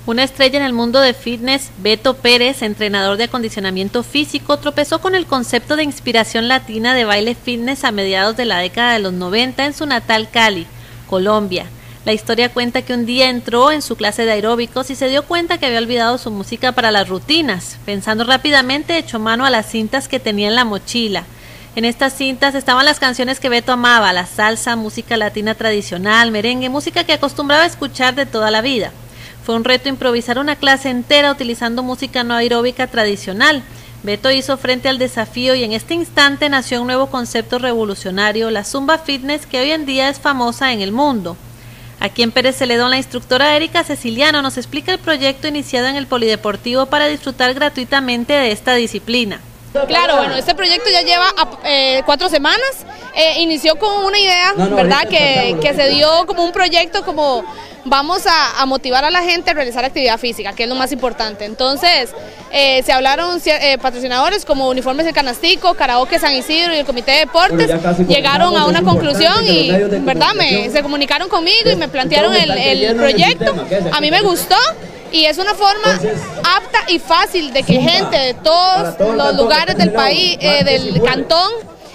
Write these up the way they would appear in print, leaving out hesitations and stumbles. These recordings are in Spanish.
Una estrella en el mundo de fitness, Beto Pérez, entrenador de acondicionamiento físico, tropezó con el concepto de inspiración latina de baile fitness a mediados de la década de los 90 en su natal Cali, Colombia. La historia cuenta que un día entró en su clase de aeróbicos y se dio cuenta que había olvidado su música para las rutinas. Pensando rápidamente, echó mano a las cintas que tenía en la mochila. En estas cintas estaban las canciones que Beto amaba, la salsa, música latina tradicional, merengue, música que acostumbraba a escuchar de toda la vida. Fue un reto improvisar una clase entera utilizando música no aeróbica tradicional. Beto hizo frente al desafío y en este instante nació un nuevo concepto revolucionario, la Zumba Fitness, que hoy en día es famosa en el mundo. Aquí en Pérez Celedón, la instructora Erika Ceciliano nos explica el proyecto iniciado en el Polideportivo para disfrutar gratuitamente de esta disciplina. Claro, bueno, este proyecto ya lleva 4 semanas, inició con una idea, ¿verdad? Que se dio como un proyecto como vamos a motivar a la gente a realizar actividad física, que es lo más importante. Entonces, se hablaron patrocinadores como Uniformes El Canastico, Karaoke San Isidro y el Comité de Deportes, llegaron a una conclusión y, ¿verdad? Se comunicaron conmigo y me plantearon el proyecto, a mí me gustó. Y es una forma apta y fácil de que gente de todos los lugares del país, del cantón,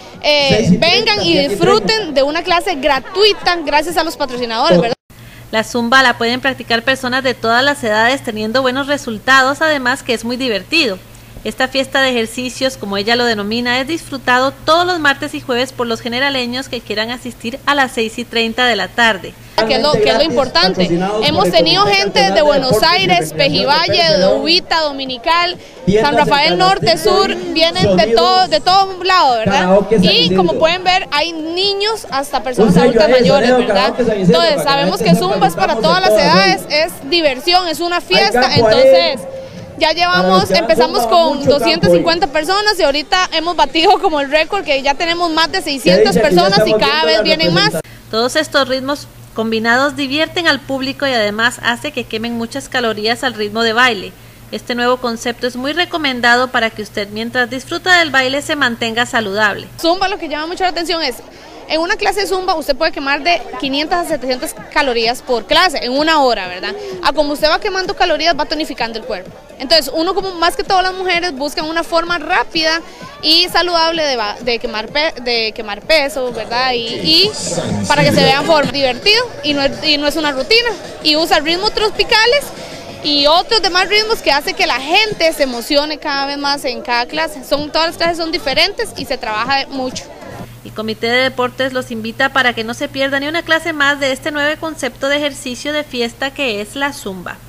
vengan y disfruten de una clase gratuita gracias a los patrocinadores, ¿verdad? La Zumba la pueden practicar personas de todas las edades teniendo buenos resultados, además que es muy divertido. Esta fiesta de ejercicios, como ella lo denomina, es disfrutado todos los martes y jueves por los generaleños que quieran asistir a las 6:30 de la tarde. Que es lo importante. Hemos tenido gente de Buenos Aires, Pejivalle, de Ubita, Dominical, San Rafael Norte, Sur, vienen de todo lado, ¿verdad? Y como pueden ver, hay niños hasta personas adultas mayores, ¿verdad? Entonces, sabemos que Zumba es para todas las edades, es diversión, es una fiesta, entonces ya empezamos con 250 personas y ahorita hemos batido como el récord que ya tenemos más de 600 personas y cada vez vienen más. Todos estos ritmos combinados divierten al público y además hace que quemen muchas calorías al ritmo de baile. Este nuevo concepto es muy recomendado para que usted mientras disfruta del baile se mantenga saludable. Zumba, lo que llama mucho la atención es, en una clase de Zumba usted puede quemar de 500 a 700 calorías por clase, en una hora, ¿verdad? A como usted va quemando calorías, va tonificando el cuerpo. Entonces, uno como más que todas las mujeres buscan una forma rápida y saludable de quemar peso, ¿verdad? Y para que se vea en forma divertido y no es una rutina. Y usa ritmos tropicales y otros demás ritmos que hace que la gente se emocione cada vez más en cada clase. Todas las clases son diferentes y se trabaja mucho. El Comité de Deportes los invita para que no se pierda ni una clase más de este nuevo concepto de ejercicio de fiesta que es la Zumba.